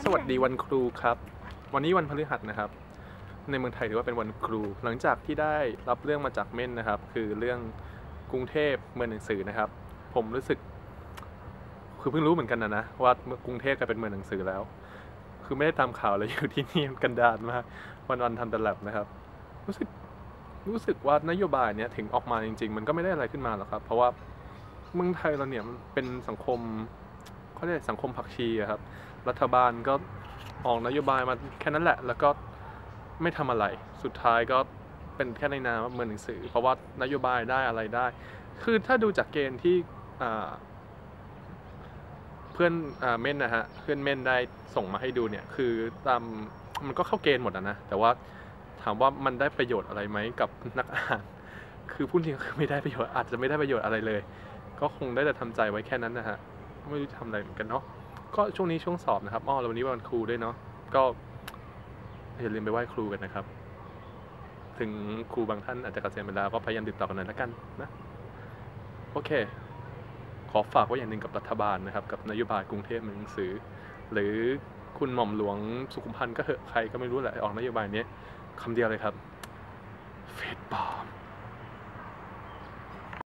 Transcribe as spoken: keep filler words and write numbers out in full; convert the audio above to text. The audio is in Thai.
สวัสดีวันครูครับวันนี้วันพฤหัสนะครับในเมืองไทยถือว่าเป็นวันครูหลังจากที่ได้รับเรื่องมาจากเม่นนะครับคือเรื่องกรุงเทพเมืองหนังสือนะครับผมรู้สึกคือเพิ่งรู้เหมือนกันนะนะว่ากรุงเทพกลายเป็นเมืองหนังสือแล้วคือไม่ได้ตามข่าวเลยอยู่ที่นี่กันดารมากวันวันทำแต่แลบนะครับรู้สึกรู้สึกว่านโยบายเนี้ยถึงออกมาจริงๆมันก็ไม่ได้อะไรขึ้นมาหรอกครับเพราะว่าเมืองไทยเราเนี่ยมันเป็นสังคมเขาเรียกสังคมผักชีครับรัฐบาลก็ออกนโยบายมาแค่นั้นแหละแล้วก็ไม่ทำอะไรสุดท้ายก็เป็นแค่ในนามเมืองหนังสือเพราะว่านโยบายได้อะไรได้คือถ้าดูจากเกณฑ์ที่เพื่อนเม่นนะฮะเพื่อนเม่นได้ส่งมาให้ดูเนี่ยคือตามมันก็เข้าเกณฑ์หมดนะแต่ว่าถามว่ามันได้ประโยชน์อะไรไหมกับนักอ่านคือพูดจริงคือไม่ได้ประโยชน์อาจจะไม่ได้ประโยชน์อะไรเลยก็คงได้แต่ทำใจไว้แค่นั้นนะฮะไม่รู้ทำอะไรเหมือนกันเนาะก็ช่วงนี้ช่วงสอบนะครับอ้อแล้ววันนี้วันครูด้วยเนาะก็อย่าลืมไปไหว้ครูกันนะครับถึงครูบางท่านอาจจะเกษียณไปแล้วก็พยายามติดต่อกันหน่อยละกันนะโอเคขอฝากไว้อย่างหนึ่งกับรัฐบาลนะครับกับนโยบายกรุงเทพเมืองหนังสือหรือคุณหม่อมหลวงสุขุมพันธ์ก็เหอะใครก็ไม่รู้แหละออกนโยบายนี้คำเดียวเลยครับเฟซปลอม